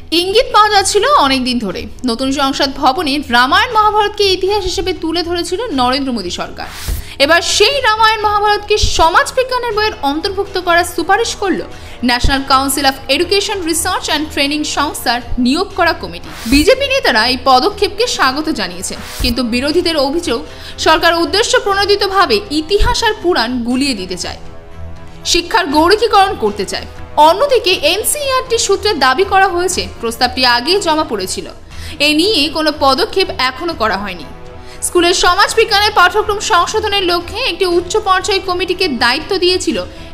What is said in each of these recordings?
ইঙ্গিত পাওয়া যাচ্ছিল অনেকদিন ধরে। নতুন সংসদ ভবনে রামায়ণ মহাভারতকে ইতিহাস হিসেবে তুলে ধরেছিল নরেন্দ্র মোদী সরকার। এবার সেই রামায়ণ মহাভারতকে সমাজ বিজ্ঞানের বইয়ের অন্তর্ভুক্ত করার সুপারিশ করল national council of education research and training সংস্থার নিয়োগ করা কমিটি। বিজেপি নেতারা এই পদক্ষেপকে স্বাগত জানিয়েছে, কিন্তু বিরোধীদের অভিযোগ সরকার উদ্দেশ্য প্রণোদিতভাবে ইতিহাস আর পুরাণ গুলিয়ে দিতে চায়, শিক্ষার গৌরীকরণ করতে চায়। অন্যদিকে এনসিইআরটি সূত্রে দাবি করা হয়েছে প্রস্তাবটি আগেই জমা পড়েছিল, এ নিয়ে কোনো পদক্ষেপ এখনো করা হয়নি। স্কুলের সমাজ বিজ্ঞানের পাঠ্যক্রম সংশোধনের লক্ষ্যে একটি উচ্চ পর্যায় কমিটিকে দায়িত্ব দিয়েছিল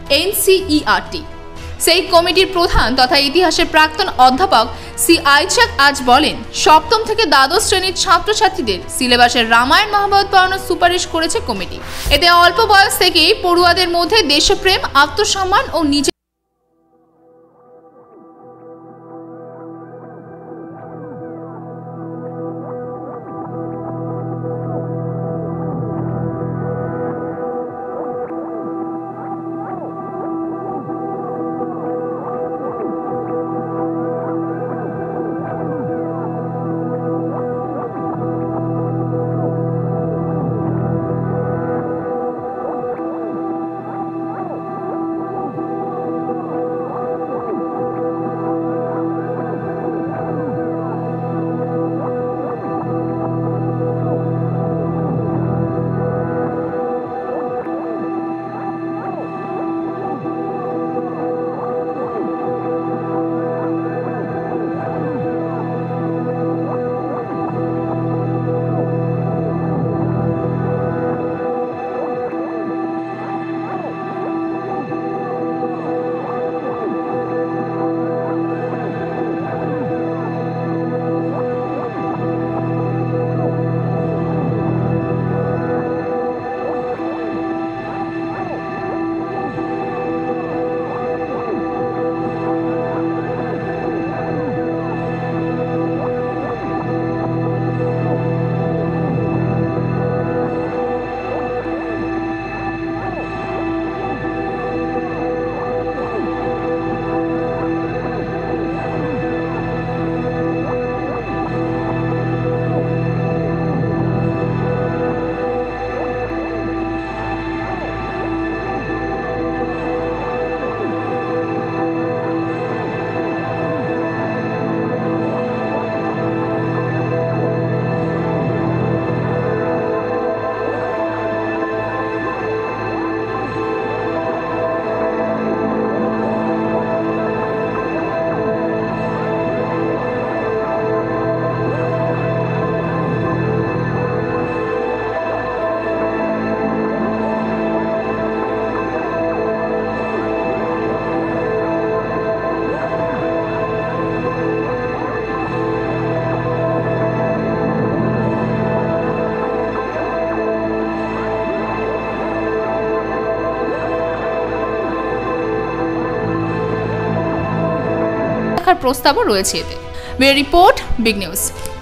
এনসিইআরটি। সেই কমিটির প্রধান তথা ইতিহাসের প্রাক্তন অধ্যাপক সি আইচাক আজ বলেন, সপ্তম থেকে দ্বাদশ শ্রেণীর ছাত্রছাত্রীদের সিলেবাসের রামায়ণ মহাভারত পড়ানোর সুপারিশ করেছে কমিটি। এতে অল্প বয়স থেকেই পড়ুয়াদের মধ্যে দেশপ্রেম, আত্মসম্মান ও নিজের প্রস্তাবও রয়েছে এতে। Report big news.